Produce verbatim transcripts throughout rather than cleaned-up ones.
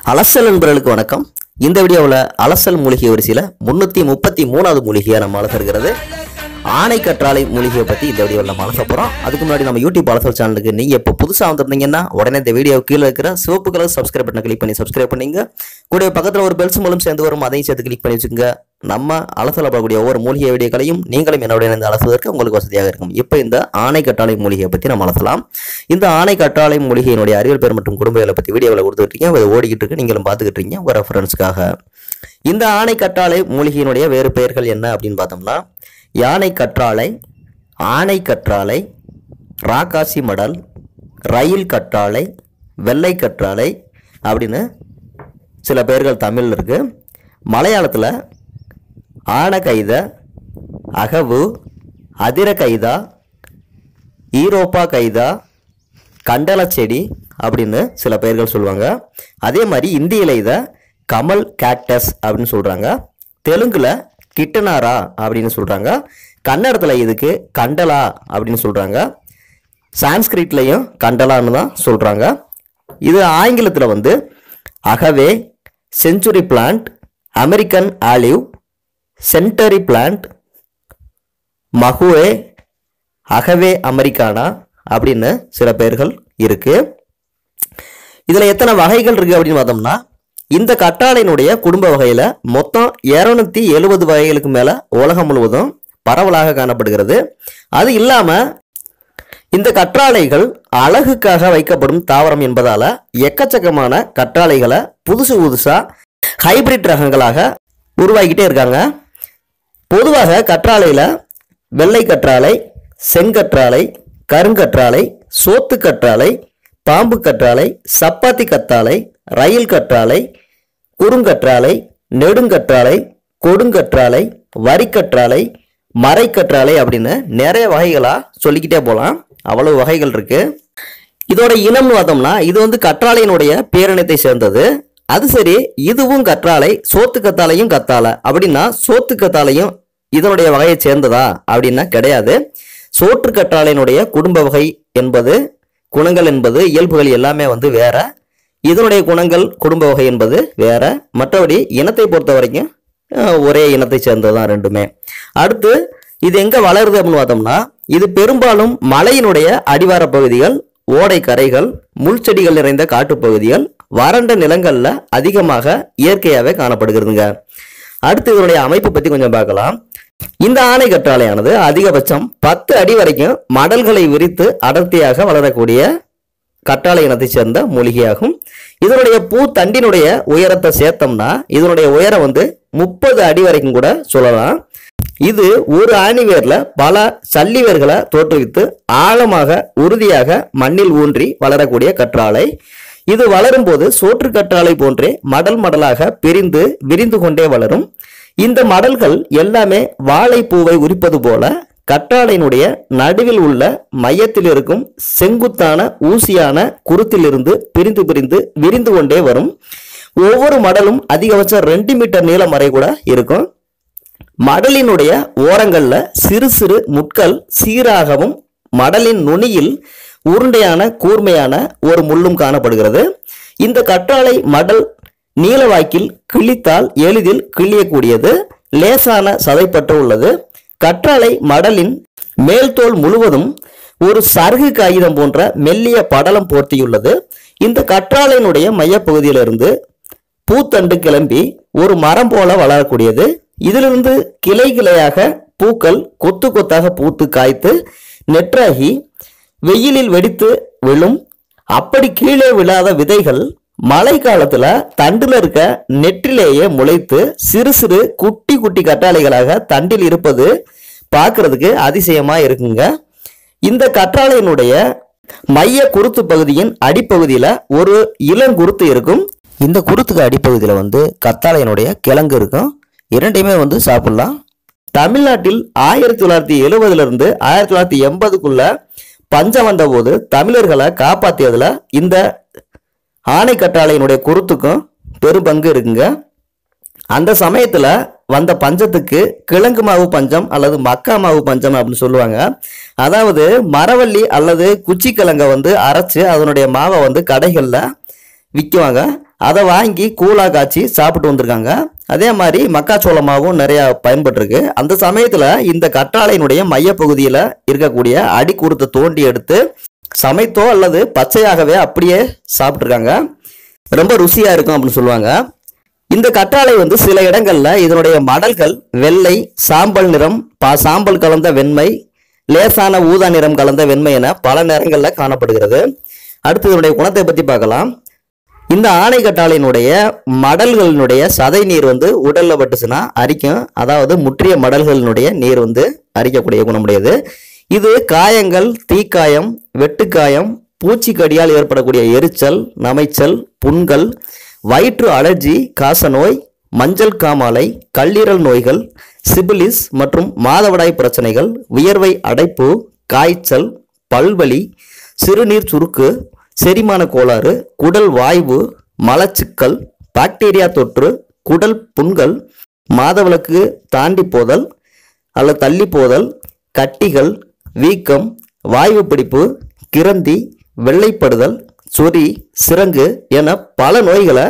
அலசல் என்பவர்களுக்கு வணக்கம். இந்த வீடியோவில் அலசல் மூலிகை வரிசையில் முன்னூற்றி முப்பத்தி மூணாவது மூலிகையை நம்ம அலசுகிறது ஆனை கற்றாழை மூலிகையை பற்றி இந்த வீடியோவில் நம்ம அலச போகிறோம். அதுக்கு முன்னாடி நம்ம யூடியூப் அலசல் சேனலுக்கு நீங்கள் இப்போ புதுசாக வந்திருந்தீங்கன்னா உடனே இந்த வீடியோ கீழே இருக்கிற சிவப்பு கலர் சப்ஸ்கிரைப் பட்டனை கிளிக் பண்ணி சப்ஸ்கிரைப் பண்ணிங்க. கூட பக்கத்தில் ஒரு பெல்ஸ் மூலம் சேர்ந்து வரும், அதையும் சேர்த்து கிளிக் பண்ணி வச்சுக்கோங்க. நம்ம அலசல் படக்கூடிய ஒவ்வொரு மூலிகை வீடியோக்களையும் நீங்களும் என்னுடைய இந்த அலசுவதற்கு உங்களுக்கு வசதியாக இருக்கும். இப்போ இந்த ஆனை கற்றாழை மூலிகையை பற்றி நம்ம அலசலாம். இந்த ஆனை கற்றாழை மூலிகையினுடைய அறிவியல் பேர் மற்றும் குடும்பங்களை பற்றி வீடியோவில் கொடுத்துருக்கீங்க, அதை ஓடிக்கிட்டு இருக்கு, நீங்களும் பார்த்துக்கிட்டு இருக்கீங்க உங்கள் ரெஃபரன்ஸ்க்காக. இந்த ஆனை கற்றாழை மூலிகையினுடைய வேறு பெயர்கள் என்ன அப்படின்னு பார்த்தோம்னா, யானை கற்றாழை, ஆனை கற்றாழை, ராக்காசி மடல், ரயில் கற்றாழை, வெள்ளை கற்றாழை அப்படின்னு சில பெயர்கள் தமிழில் இருக்கு. மலையாளத்தில் ஆனகைத, அகவு, அதிர கைதா, ஈரோப்பா கைதா, கண்டல செடி அப்படின்னு சில பெயர்கள் சொல்லுவாங்க. அதே மாதிரி இந்தியில இதை கமல் கேக்டஸ் அப்படின்னு சொல்றாங்க. தெலுங்குல கிட்டனாரா அப்படின்னு சொல்றாங்க. கன்னடத்தில் இதுக்கு கண்டலா அப்படின்னு சொல்றாங்க. சான்ஸ்கிரிட்லையும் கண்டலான்னு தான் சொல்றாங்க. இது ஆங்கிலத்தில் வந்து agave, century plant, American olive, century plant, maguey, agave americana அப்படின்னு சில பெயர்கள் இருக்கு. இதுல எத்தனை வகைகள் இருக்கு அப்படின்னு பார்த்தோம்னா, இந்த கற்றாழையினுடைய குடும்ப வகையில மொத்தம் இருநூத்தி எழுபது வகைகளுக்கு மேல உலகம் முழுவதும் பரவலாக காணப்படுகிறது. அது இல்லாம இந்த கற்றாழைகள் அழகுக்காக வைக்கப்படும் தாவரம் என்பதால எக்கச்சக்கமான கற்றாழைகளை புதுசு புதுசா ஹைபிரிட் ரகங்களாக உருவாக்கிட்டே இருக்காங்க. பொதுவாக கற்றாழையில வெள்ளை கற்றாழை, செங்கற்றாழை, கருங்கற்றாழை, சோத்து கற்றாழை, பாம்பு கற்றாழை, சப்பாத்தி கற்றாழை, ரயில் கற்றாழை, குறுங்கற்றாழை, நெடுங்கற்றாழை, கொடுங்கற்றாழை, வரிக்கற்றாழை, மரைக்கற்றாழை அப்படின்னு நிறைய வகைகளா சொல்லிக்கிட்டே போகலாம். அவ்வளவு வகைகள் இருக்கு. இதோட இனம்னு பார்த்தோம்னா, இது வந்து கற்றாழையினுடைய பேரினத்தை சேர்ந்தது. அது சரி, இதுவும் கற்றாழை, சோத்து கத்தாழையும் கத்தாழை அப்படின்னா சோத்து கத்தாழையும் இதனுடைய வகையை சேர்ந்ததா அப்படின்னா கிடையாது. சோற்று கற்றாழையினுடைய குடும்ப வகை என்பது, குணங்கள் என்பது, இயல்புகள் எல்லாமே வந்து வேற. இதனுடைய குணங்கள் குடும்ப வகை என்பது வேற. மற்றபடி இனத்தை பொறுத்த வரைக்கும் ஒரே இனத்தை சேர்ந்ததுதான் ரெண்டுமே. அடுத்து இது எங்க வளருது அப்படின்னு பார்த்தோம்னா, இது பெரும்பாலும் மலையினுடைய அடிவார பகுதிகள், ஓடை கரைகள், முள் செடிகள் நிறைந்த காட்டுப்பகுதிகள், வறண்ட நிலங்கள்ல அதிகமாக இயற்கையாகவே காணப்படுகிறதுங்க. அடுத்து இதனுடைய அமைப்பு பத்தி கொஞ்சம் பார்க்கலாம். இந்த ஆனை கற்றாழையானது அதிகபட்சம் பத்து அடி வரைக்கும் மடல்களை விரித்து அடர்த்தியாக வளரக்கூடிய கற்றாழை இனத்தை சேர்ந்த மூலிகையாகும். இதனுடைய பூ தண்டினுடைய உயரத்தை சேர்த்தோம்னா இதனுடைய உயரம் வந்து முப்பது அடி வரைக்கும் கூட சொல்லலாம். இது ஒரு ஆணிவேர்ல பல சல்லி வேர்களை தோற்றுவித்து ஆழமாக உறுதியாக மண்ணில் ஊன்றி வளரக்கூடிய கற்றாழை. இது வளரும் போது சோற்று கற்றாழை போன்றே மடல் மடலாக பிரிந்து விரிந்து கொண்டே வளரும். இந்த மடல்கள் எல்லாமே வாழைப்பூவை உரிப்பது போல கற்றாழையினுடைய நடுவில் உள்ள மையத்தில் இருக்கும் செங்குத்தான ஊசியான குருத்திலிருந்து பிரிந்து பிரிந்து விரிந்து கொண்டே வரும். ஒவ்வொரு மடலும் அதிகபட்சம் ரெண்டு மீட்டர் நீளம் வரை கூட இருக்கும். மடலினுடைய ஓரங்கள்ல சிறு சிறு முட்கள் சீராகவும் மடலின் நுனியில் உருண்டையான கூர்மையான ஒரு முள்ளும் காணப்படுகிறது. இந்த கற்றாழை மடல் நீளவாக்கில் கிழித்தால் எளிதில் கிழியக்கூடியது, லேசான சதைப்பற்று உள்ளது. கற்றாழை மடலின் மேல் தோல் முழுவதும் ஒரு சருகு காகிதம் போன்ற மெல்லிய படலம் போர்த்தியுள்ளது. இந்த கற்றாழையினுடைய மையப்பகுதியிலிருந்து பூத்தண்டு கிளம்பி ஒரு மரம் போல வளரக்கூடியது. இதிலிருந்து கிளை கிளையாக பூக்கள் கொத்து கொத்தாக பூத்து காய்த்து நெற்றாகி வெயிலில் வெடித்து விழும். அப்படி கீழே விழாத விதைகள் மழை காலத்துல தண்டுல இருக்க நெற்றிலேயே முளைத்து சிறு சிறு குட்டி குட்டி கற்றாழைகளாக தண்டில் இருப்பது பார்க்கறதுக்கு அதிசயமா இருக்குங்க. இந்த கற்றாழையினுடைய மைய குருத்து பகுதியின் அடிப்பகுதியில ஒரு இளங்குருத்து இருக்கும். இந்த குருத்துக்கு அடிப்பகுதியில வந்து கற்றாழையினுடைய கிழங்கு இருக்கும். இரண்டையுமே வந்து சாப்பிடலாம். தமிழ்நாட்டில் ஆயிரத்தி தொள்ளாயிரத்தி எழுபதுல இருந்து ஆயிரத்தி தொள்ளாயிரத்தி எண்பதுக்குள்ள பஞ்சம் வந்த போது தமிழர்களை காப்பாற்றியதுல இந்த ஆனை கற்றாழையினுடைய குருத்துக்கும் பெரும் பங்கு இருக்குங்க. அந்த சமயத்துல வந்த பஞ்சத்துக்கு கிழங்கு மாவு பஞ்சம் அல்லது மக்கா மாவு பஞ்சம் அப்படின்னு சொல்லுவாங்க. அதாவது மரவள்ளி அல்லது குச்சி கிழங்கை வந்து அரைச்சு அதனுடைய மாவை வந்து கடைகள்ல விற்குவாங்க. அதை வாங்கி கூழாக காய்ச்சி சாப்பிட்டு வந்திருக்காங்க. அதே மாதிரி மக்காச்சோளமாகவும் நிறையா பயன்பட்டுருக்கு. அந்த சமயத்தில் இந்த கற்றாழையினுடைய மையப்பகுதியில் இருக்கக்கூடிய அடிக்குருத்தை தோண்டி எடுத்து சமைத்தோ அல்லது பச்சையாகவே அப்படியே சாப்பிட்ருக்காங்க. ரொம்ப ருசியாக இருக்கும் அப்படின்னு சொல்லுவாங்க. இந்த கற்றாழை வந்து சில இடங்களில் இதனுடைய மடல்கள் வெள்ளை, சாம்பல் நிறம், பா சாம்பல் கலந்த வெண்மை, லேசான ஊதா நிறம் கலந்த வெண்மை என பல நிறங்களில் காணப்படுகிறது. அடுத்து இதனுடைய குணத்தை பற்றி பார்க்கலாம். இந்த ஆணை கற்றாழையினுடைய மடல்களினுடைய சதை நீர் வந்து உடலில் பட்டுச்சுன்னா அரிக்கும். அதாவது முற்றிய மடல்களினுடைய நீர் வந்து அரிக்கக்கூடிய குணமுடையது. இது காயங்கள், தீக்காயம், வெட்டுக்காயம், பூச்சிக்கடியால் ஏற்படக்கூடிய எரிச்சல், நமைச்சல், புண்கள், வயிற்று அலர்ஜி, காசநோய், மஞ்சள் காமாலை, கல்லீரல் நோய்கள், சிபிலிஸ் மற்றும் மாதவிடாய் பிரச்சனைகள், வியர்வை அடைப்பு, காய்ச்சல், பல்வலி, சிறுநீர் சுருக்கு, செரிமான கோளாறு, குடல் வாய்வு, மலச்சிக்கல், பாக்டீரியா தொற்று, குடல் புண்கள், மாதவிலக்கு தாண்டி போதல் அல்லது தள்ளி போதல், கட்டிகள், வீக்கம், வாய்வு பிடிப்பு, கிரந்தி, வெள்ளைப்படுதல், சொறி, சிரங்கு என பல நோய்களை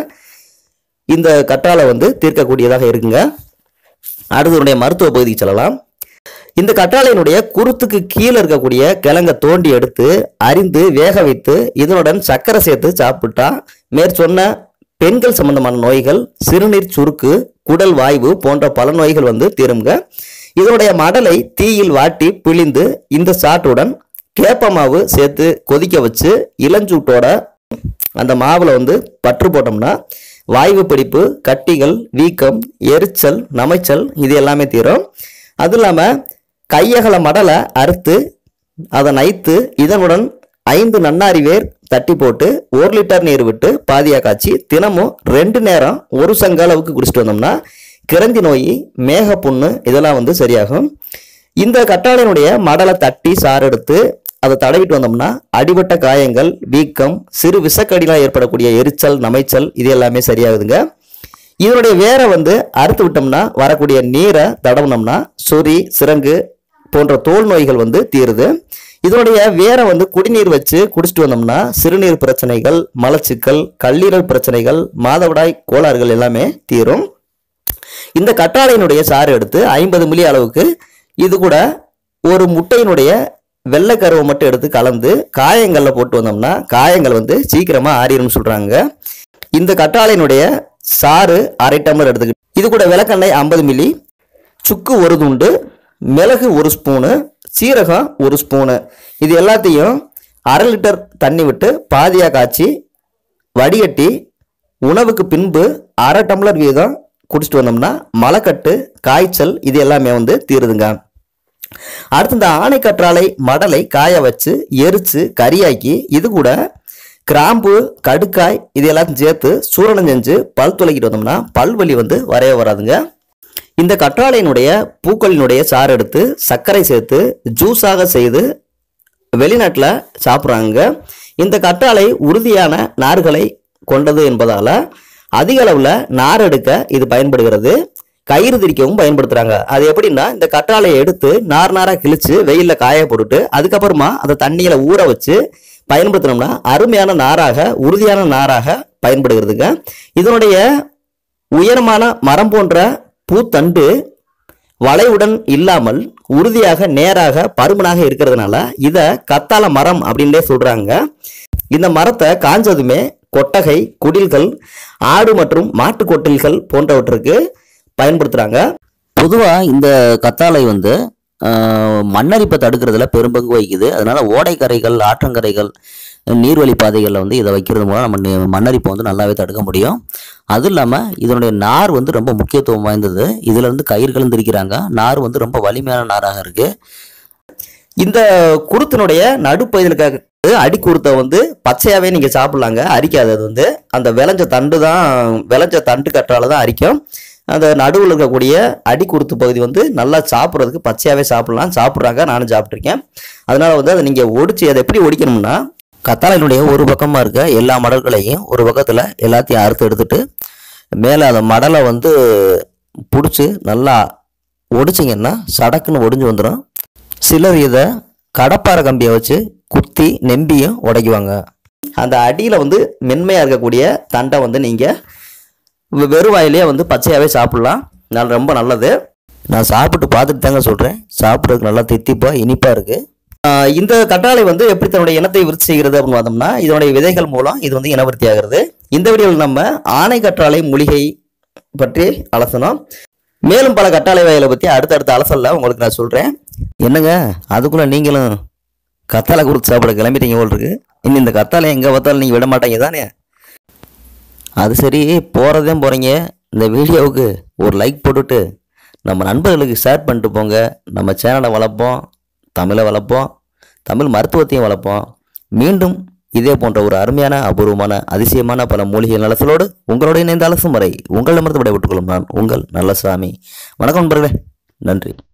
இந்த கற்றாழை வந்து தீர்க்கக்கூடியதாக இருக்குங்க. அடுத்ததுடைய மருத்துவ பகுதிக்கு செல்லலாம். இந்த கற்றாழையினுடைய குருத்துக்கு கீழே இருக்கக்கூடிய கிழங்கை தோண்டி எடுத்து அரிந்து வேக வைத்து இதனுடன் சர்க்கரை சேர்த்து சாப்பிட்டா மேற்சொன்ன பெண்கள் சம்பந்தமான நோய்கள், சிறுநீர் சுருக்கு, குடல் வாய்வு போன்ற பல நோய்கள் வந்து தீருங்க. இதனுடைய மடலை தீயில் வாட்டி பிழிந்து இந்த சாற்றுடன் கேப்ப மாவு சேர்த்து கொதிக்க வச்சு இளஞ்சூட்டோட அந்த மாவில் வந்து பற்று போட்டோம்னா வாய்வு பிடிப்பு, கட்டிகள், வீக்கம், எரிச்சல், நமைச்சல் இது எல்லாமே தீரும். அது இல்லாமல் கையகல மடலை அறுத்து அதை நைத்து இதனுடன் ஐந்து நன்னாரி வேர் தட்டி போட்டு ஒரு லிட்டர் நீர் விட்டு பாதியாக காய்ச்சி தினமும் ரெண்டு நேரம் ஒரு சங்க அளவுக்கு குடிச்சிட்டு வந்தோம்னா கிரந்தி நோய், மேகப்புண்ணு இதெல்லாம் வந்து சரியாகும். இந்த கற்றாழையினுடைய மடலை தட்டி சாறு எடுத்து அதை தடவிட்டு வந்தோம்னா அடிபட்ட காயங்கள், வீக்கம், சிறு விஷக்கடிலாம் ஏற்படக்கூடிய எரிச்சல், நமைச்சல் இது எல்லாமே சரியாகுதுங்க. இதனுடைய வேரை வந்து அறுத்து விட்டோம்னா வரக்கூடிய நீரை தடவுனோம்னா சொறி, சிரங்கு போன்ற தோல் நோய்கள் வந்து தீருது. இதனுடைய வேரை வந்து குடிநீர் வச்சு குடிச்சிட்டு வந்தோம்னா சிறுநீர் பிரச்சனைகள், மலச்சிக்கல், கல்லீரல் பிரச்சனைகள், மாதவிடாய் கோளாறுகள் எல்லாமே தீரும். இந்த கற்றாழையினுடைய சாறு எடுத்து ஐம்பது மில்லி அளவுக்கு இது கூட ஒரு முட்டையினுடைய வெள்ளைக்கருவை மட்டும் எடுத்து கலந்து காயங்களில் போட்டு வந்தோம்னா காயங்கள் வந்து சீக்கிரமா ஆறிடும் சொல்றாங்க. இந்த கற்றாழையினுடைய சாறு அரை டம்ளர் எடுத்துக்கிட்டு இது கூட விளக்கெண்ணெய் ஐம்பது மில்லி, சுக்கு ஒரு துண்டு, மிளகு ஒரு ஸ்பூனு, சீரகம் ஒரு ஸ்பூனு இது எல்லாத்தையும் அரை லிட்டர் தண்ணி விட்டு பாதியாக காய்ச்சி வடிகட்டி உணவுக்கு பின்பு அரை டம்ளர் வீதம் குடிச்சிட்டு வந்தோம்னா மலக்கட்டு, காய்ச்சல் இது எல்லாமே வந்து தீருதுங்க. அடுத்து இந்த ஆணை கற்றாழை மடலை காய வச்சு எரிச்சு கறியாக்கி இது கூட கிராம்பு, கடுக்காய் இது எல்லாத்தையும் சேர்த்து சூரணம் செஞ்சு பல் துளைக்கிட்டு வந்தோம்னா பல்வலி வந்து வரைய வராதுங்க. இந்த கற்றாழையினுடைய பூக்களினுடைய சாறு எடுத்து சர்க்கரை சேர்த்து ஜூஸாக செய்து வெளிநாட்டில் சாப்பிட்றாங்க. இந்த கற்றாழை உறுதியான நார்களை கொண்டது என்பதால் அதிக அளவில் நார் எடுக்க இது பயன்படுகிறது. கயிறு திரிக்கவும் பயன்படுத்துகிறாங்க. அது எப்படின்னா இந்த கற்றாழையை எடுத்து நார் நாராக கிழிச்சு வெயிலில் காய போட்டுட்டு அதுக்கப்புறமா அதை தண்ணியில் ஊற வச்சு பயன்படுத்தினோம்னா அருமையான நாராக, உறுதியான நாராக பயன்படுகிறதுங்க. இதனுடைய உயரமான மரம் போன்ற பூத்தண்டு வளைவுடன் இல்லாமல் உறுதியாக நேராக பருமனாக இருக்கிறதுனால இதை கத்தாழ மரம் அப்படின்னே சொல்றாங்க. இந்த மரத்தை காஞ்சதுமே கொட்டகை, குடில்கள், ஆடு மற்றும் மாட்டு கொட்டில்கள் போன்றவற்றுக்கு பயன்படுத்துறாங்க. பொதுவாக இந்த கத்தாழை வந்து மண்ணரிப்பை தடுக்கிறதுல பெரும்பங்கு வகிக்குது. அதனால ஓடைக்கரைகள், ஆற்றங்கரைகள், நீர்வழி பாதைகளில் வந்து இதை வைக்கிறது மூலம் நம்ம மண்ணரிப்பை வந்து நல்லாவே தடுக்க முடியும். அதுவும் இல்லாமல் இதனுடைய நார் வந்து ரொம்ப முக்கியத்துவம் வாய்ந்தது. இதில் வந்து கயிர்களும் திரிக்கிறாங்க. நார் வந்து ரொம்ப வலிமையான நாராக இருக்குது. இந்த குருத்தினுடைய நடுப்பகுதியில் அடிக்குருத்தை வந்து பச்சையாகவே நீங்கள் சாப்பிட்லாங்க, அரிக்காது. அது வந்து அந்த விளைஞ்ச தண்டு தான், விளைஞ்ச தண்டு கற்றால தான் அரிக்கும். அந்த நடுவில் இருக்கக்கூடிய அடிக்குருத்து பகுதி வந்து நல்லா சாப்பிட்றதுக்கு பச்சையாகவே சாப்பிட்லாம், சாப்பிட்றாங்க. நானும் சாப்பிட்ருக்கேன். அதனால வந்து அதை நீங்கள் ஒடிச்சு அதை எப்படி ஒடிக்கணும்னா கத்தாழையினுடைய ஒரு பக்கமாக இருக்க எல்லா மடல்களையும் ஒரு பக்கத்தில் எல்லாத்தையும் அறுத்து எடுத்துட்டு மேலே அந்த மடலை வந்து பிடிச்சி நல்லா ஒடிச்சிங்கன்னா சடக்குன்னு ஒடிஞ்சு வந்துடும். சிலர் இதை கடப்பாறை கம்பியை வச்சு குத்தி நெம்பியும் உடைக்குவாங்க. அந்த அடியில் வந்து மென்மையாக இருக்கக்கூடிய தண்டை வந்து நீங்கள் வெறும் வாயிலே வந்து பச்சையாகவே சாப்பிட்லாம். நல்ல ரொம்ப நல்லது. நான் சாப்பிட்டு பார்த்துட்டு தாங்க சொல்கிறேன். சாப்பிட்றதுக்கு நல்லா தித்திப்பாக இனிப்பாக இருக்குது. இந்த கற்றாழை வந்து எப்படி தன்னுடைய இனத்தை விருத்தி செய்கிறது அப்படின்னு பார்த்தோம்னா இதனுடைய விதைகள் மூலம் இது வந்து இனவிருத்தி ஆகிறது. இந்த வீடியோவில் நம்ம ஆனை கற்றாழை மூலிகை பற்றி அலசணும். மேலும் பல கற்றாழை வகைகளை பற்றி அடுத்தடுத்த அலசல்ல உங்களுக்கு நான் சொல்கிறேன். என்னங்க அதுக்குள்ளே நீங்களும் கத்தாழை கொடுத்து சாப்பிட கிளம்பிட்டீங்க போல் இருக்கு. இன்னும் இந்த கத்தாழை எங்கே பார்த்தாலும் நீங்கள் விட மாட்டீங்க தானே? அது சரி, போகிறதே போகிறீங்க. இந்த வீடியோவுக்கு ஒரு லைக் போட்டுட்டு நம்ம நண்பர்களுக்கு ஷேர் பண்ணிட்டு போங்க. நம்ம சேனலை வளர்ப்போம், தமிழை வளர்ப்போம், தமிழ் மருத்துவத்தையும் வளர்ப்போம். மீண்டும் இதே போன்ற ஒரு அருமையான அபூர்வமான அதிசயமான பல மூலிகை நலசலோடு உங்களோட இணைந்த அலசும் வரை உங்களிடமிருந்து விடைபெற்றுக் கொள்ளும் நான் உங்கள் நல்லசாமி. வணக்கம் நண்பர்களே, நன்றி.